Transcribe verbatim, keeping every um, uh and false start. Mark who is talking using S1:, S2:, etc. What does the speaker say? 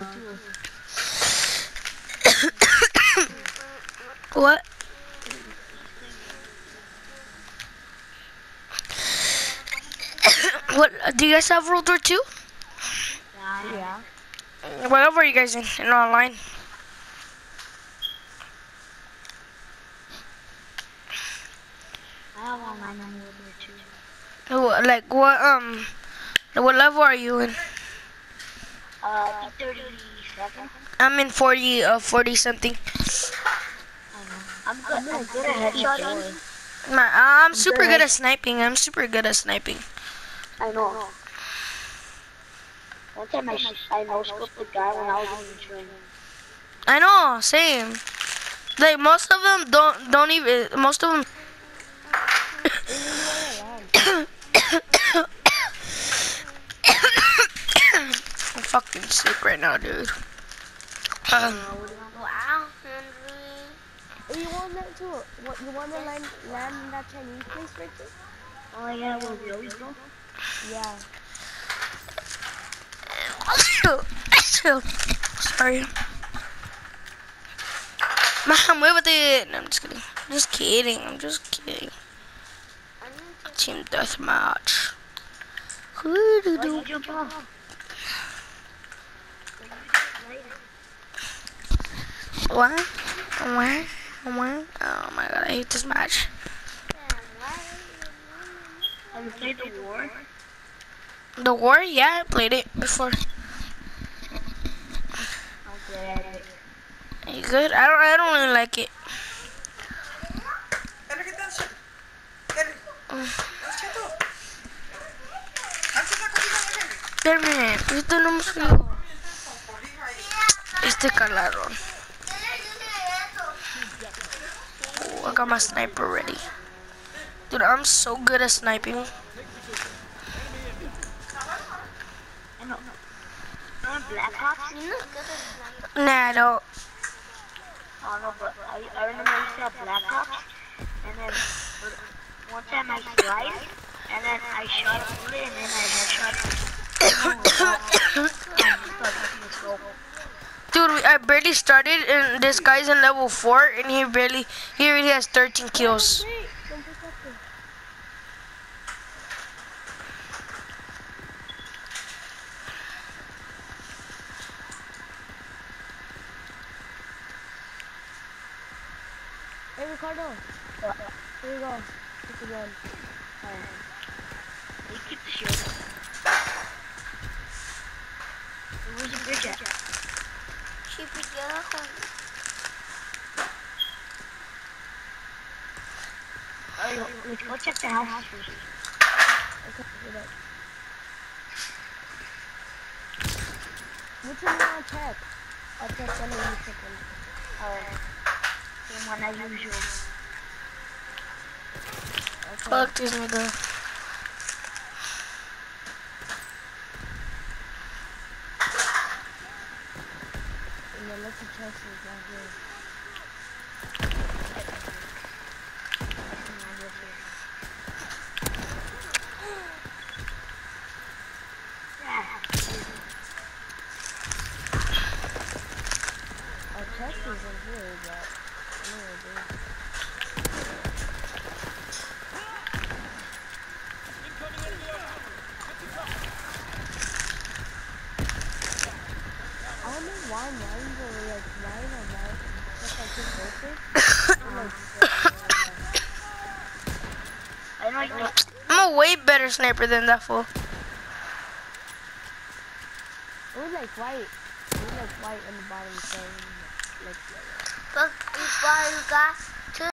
S1: What? What? Do you guys have World War Two?
S2: Yeah.
S1: What level are you guys in? In online?
S2: I have online on World War Two.
S1: Wh- Like what? Um, what level are you in?
S2: Uh, I think thirty-seven.
S1: I'm in forty, uh, forty something.
S2: I know. I'm good. I'm, I'm good at headshotting.
S1: My, I'm
S2: I'm
S1: super
S2: good
S1: good
S2: at-
S1: at sniping. I'm super good at sniping.
S2: I know. One time I, sh- I no scoped the guy when I was in training.
S1: I know, same. Like most of them don't don't even. Most of them. I'm fucking sick right now, dude. Um,
S3: Wow, Henry.
S4: Hey, you want that too? What you want to land land in that Chinese place, Ricky?
S2: Oh yeah, where we always go.
S4: Yeah.
S1: sorry. Man, muévete. No, I'm just kidding. I'm just kidding. I'm just kidding. Team deathmatch.
S2: Why'd you jump off?
S1: What? What? What? Oh my god, I hate this match.
S2: Have you played the war?
S1: The war? Yeah, I played it before.
S2: I'm good at it.
S1: Are you good? I don't. I don't really like it. Termine. Esto no me frío. Este caladrón. Oh, I got my sniper ready. Dude, I'm so good at sniping.
S2: I know. You know Black Ops?
S1: Nah, I don't.
S2: Oh no, but I, I remember I used to have Black Ops, and then one time I slid, and then I shot a bullet, and then I headshot.
S1: Dude, we- I barely started, and this guy's in level four, and he barely, he already has thirteen kills.
S4: Wait, don't pick up this. Hey, Ricardo. Here you go. Take the gun.
S2: You keep the shield. Where's the bridge at?
S3: She pidió con...
S2: Oh, let's go check the house first.
S4: Okay, do that. Which one you want to check? I'll check one and you check one.
S2: Oh, same one as usual.
S4: Okay.
S1: Fuck this nigga.
S4: And then let's check is right here. Our chest is in here, but anyway, dude. I don't know why mine were like mine or mine just like this focus.
S2: I like the,
S1: I'm a way better sniper than that fool.
S4: It was like white. It was like white on the bottom, so like yellow.
S3: Pues igual gas.